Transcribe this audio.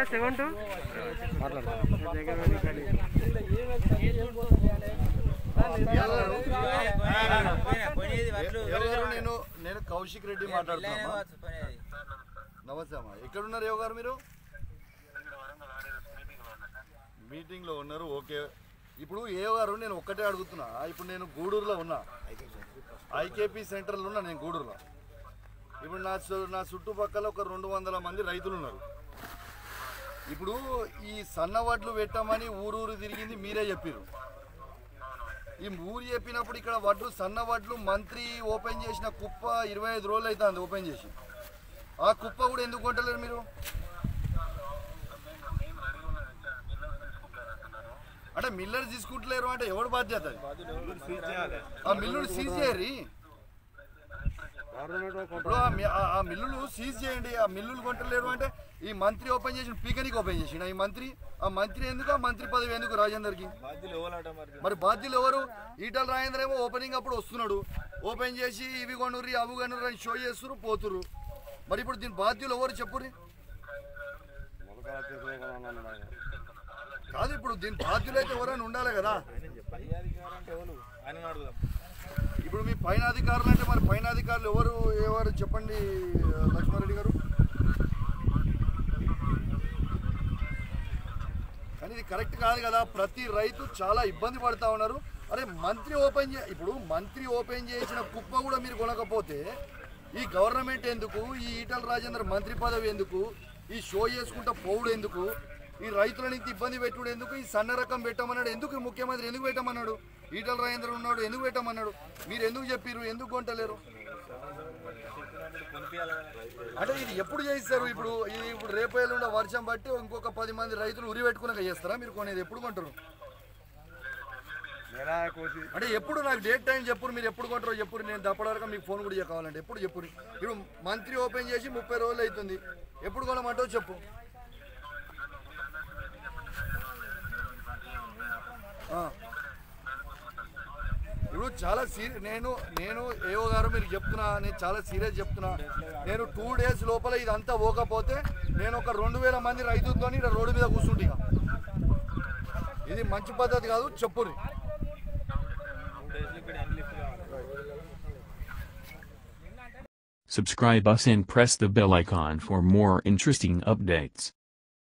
7 నేను కౌశిక్ రెడ్డి మాట్లాడుతున్నా. నమస్తే అమ్మా. ఎక్కడున్నారు రేవ గారు? మీరు మీటింగ్లో ఉన్నారు. ఓకే. ఇప్పుడు ఏవో గారు నేను ఒక్కటే అడుగుతున్నా. ఇప్పుడు నేను గూడూరులో ఉన్నా, ఐకేపీ సెంటర్లో ఉన్నా. నేను గూడూరులో ఇప్పుడు నా చుట్టుపక్కల ఒక 200 మంది రైతులు ఉన్నారు. ఇప్పుడు ఈ సన్నవడ్లు పెట్టమని ఊరూరు తిరిగింది మీరే చెప్పారు. ఈ ఊరు చెప్పినప్పుడు ఇక్కడ వడ్లు సన్నవడ్లు మంత్రి ఓపెన్ చేసిన కుప్ప 25 రోజులు అవుతుంది ఓపెన్ చేసి. ఆ కుప్ప కూడా ఎందుకు కొంటలేరు మీరు? అంటే మిల్లర్ తీసుకుంటలేరు అంటే ఎవడు బాధ్యత? ఆ మిల్లులు సీజ్ చేయరు. ఇప్పుడు ఆ మిల్లులు సీజ్ చేయండి. ఆ మిల్లులు కొంటలేరు అంటే ఈ మంత్రి ఓపెన్ చేసిన పీకనికి ఓపెన్ చేసిన ఈ మంత్రి. ఆ మంత్రి ఎందుకు? ఆ మంత్రి పదవి ఎందుకు రాజేందర్కి? మరి బాధ్యులు ఎవరు? ఈటల రాజేందర్ ఏమో ఓపెనింగ్ అప్పుడు వస్తున్నాడు, ఓపెన్ చేసి ఇవి కొనుర్రి అవి కొనుర్రి అని షో చేస్తున్నారు పోతురు. మరి ఇప్పుడు దీని బాధ్యులు ఎవరు చెప్పుర్రి? కాదు, ఇప్పుడు దీని బాధ్యులు అయితే ఎవరైనా ఉండాలి కదా. ఇప్పుడు మీ పైన అధికారులు అంటే మరి పైన అధికారులు ఎవరు చెప్పండి లక్ష్మారెడ్డి గారు. కానీ ఇది కరెక్ట్ కాదు కదా. ప్రతి రైతు చాలా ఇబ్బంది పడుతూ ఉన్నారు. అరే మంత్రి ఇప్పుడు మంత్రి ఓపెన్ చేసిన కుప్ప కూడా మీరు కొనకపోతే ఈ గవర్నమెంట్ ఎందుకు? ఈ ఈటల రాజేందర్ మంత్రి పదవి ఎందుకు? ఈ షో చేసుకుంటా పోవుడు ఎందుకు? ఈ రైతులని ఇబ్బంది పెట్టుడు ఎందుకు? ఈ సన్న రకం పెట్టమన్నాడు ఎందుకు? ముఖ్యమంత్రి ఎందుకు పెట్టమన్నాడు? ఈటల రాజేందర్ ఉన్నాడు ఎందుకు పెట్టమన్నాడు? మీరు ఎందుకు చెప్పారు? ఎందుకు కొంటలేరు? అంటే ఇది ఎప్పుడు చేయిస్తారు? ఇప్పుడు రేపు ఎల్లుండి వర్షం బట్టి ఇంకొక 10 మంది రైతులు ఉరి పెట్టుకున్నాక చేస్తారా మీరు? కొనేది ఎప్పుడు కొంటారు? అంటే ఎప్పుడు నాకు డేట్ టైం చెప్పురు, మీరు ఎప్పుడు కొంటారో చెప్పురు. నేను దప్పటివరకు మీకు ఫోన్ కూడా కావాలంటే ఎప్పుడు చెప్పురు. ఇప్పుడు మంత్రి ఓపెన్ చేసి 30 రోజులు అవుతుంది. ఎప్పుడు కొనమంటావు చెప్పు. ఇప్పుడు చాలా నేను ఏవో గారు మీరు చెప్తున్నా, నేను చాలా సీరియస్ చెప్తున్నా. నేను 2 డేస్ లోపల ఇదంతా పోకపోతే నేను ఒక 2000 మంది రైతులతో ఇక్కడ రోడ్డు మీద కూర్చుంటా. ఇది మంచి పద్ధతి కాదు, చెప్పుర్రి. Subscribe us and press the bell icon for more interesting updates.